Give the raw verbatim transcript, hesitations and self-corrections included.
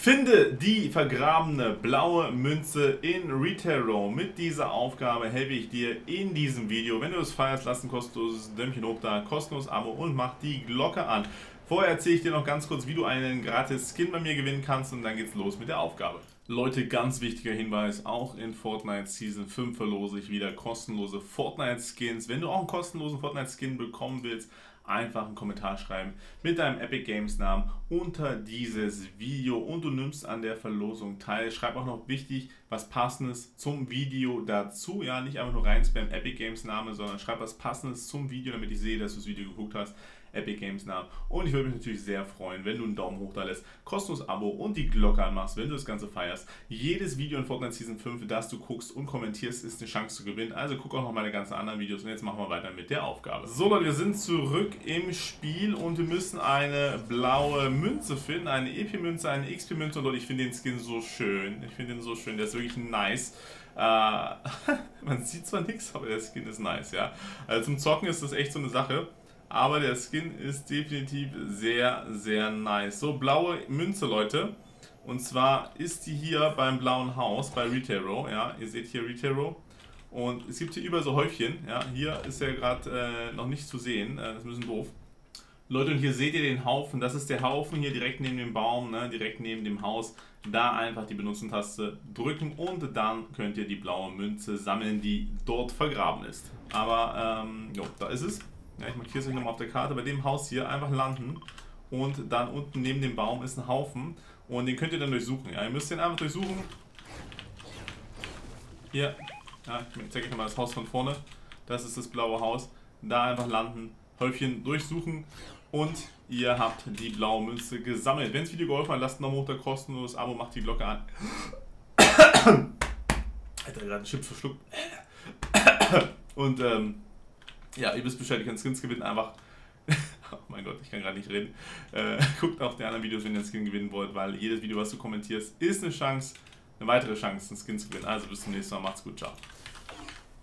Finde die vergrabene blaue Münze in Retail Row. Mit dieser Aufgabe helfe ich dir in diesem Video. Wenn du es feierst, lass ein kostenloses Däumchen hoch da, kostenloses Abo und mach die Glocke an. Vorher erzähle ich dir noch ganz kurz, wie du einen gratis Skin bei mir gewinnen kannst und dann geht's los mit der Aufgabe. Leute, ganz wichtiger Hinweis, auch in Fortnite Season fünf verlose ich wieder kostenlose Fortnite Skins. Wenn du auch einen kostenlosen Fortnite Skin bekommen willst, einfach einen Kommentar schreiben mit deinem Epic Games Namen unter dieses Video und du nimmst an der Verlosung teil. Schreib auch noch wichtig was Passendes zum Video dazu. Ja, nicht einfach nur rein spam Epic Games Name, sondern schreib was Passendes zum Video, damit ich sehe, dass du das Video geguckt hast. Epic Games Namen. Und ich würde mich natürlich sehr freuen, wenn du einen Daumen hoch da lässt, kostenloses Abo und die Glocke anmachst, wenn du das Ganze feierst. Jedes Video in Fortnite Season fünf, das du guckst und kommentierst, ist eine Chance zu gewinnen. Also guck auch noch meine ganzen anderen Videos und jetzt machen wir weiter mit der Aufgabe. So Leute, wir sind zurück im Spiel und wir müssen eine blaue Münze finden, eine E P-Münze, eine X P-Münze und Leute, ich finde den Skin so schön. Ich finde den so schön, der ist wirklich nice. Äh, man sieht zwar nichts, aber der Skin ist nice, ja. Also zum Zocken ist das echt so eine Sache. Aber der Skin ist definitiv sehr, sehr nice. So, blaue Münze, Leute. Und zwar ist die hier beim blauen Haus, bei Retail Row. Ja, ihr seht hier Retail Row. Und es gibt hier überall so Häufchen. Ja, hier ist er gerade äh, noch nicht zu sehen. Äh, das ist ein bisschen doof. Leute, und hier seht ihr den Haufen. Das ist der Haufen hier direkt neben dem Baum, ne, direkt neben dem Haus. Da einfach die Benutzen-Taste drücken und dann könnt ihr die blaue Münze sammeln, die dort vergraben ist. Aber, ähm, jo, da ist es. Ja, ich markiere es euch nochmal auf der Karte. Bei dem Haus hier einfach landen und dann unten neben dem Baum ist ein Haufen und den könnt ihr dann durchsuchen. Ja, ihr müsst den einfach durchsuchen. Hier, ja, ich zeige euch nochmal das Haus von vorne. Das ist das blaue Haus. Da einfach landen, Häufchen durchsuchen und ihr habt die blaue Münze gesammelt. Wenn das Video geholfen hat, lasst einen Daumen hoch, da kostenloses Abo, macht die Glocke an. Alter, gerade einen Chip verschluckt. Und ähm, ja, ihr wisst Bescheid, ihr könnt Skins gewinnen, einfach, oh mein Gott, ich kann gerade nicht reden, äh, guckt auch die anderen Videos, wenn ihr einen Skin gewinnen wollt, weil jedes Video, was du kommentierst, ist eine Chance, eine weitere Chance, einen Skin zu gewinnen. Also bis zum nächsten Mal, macht's gut, ciao.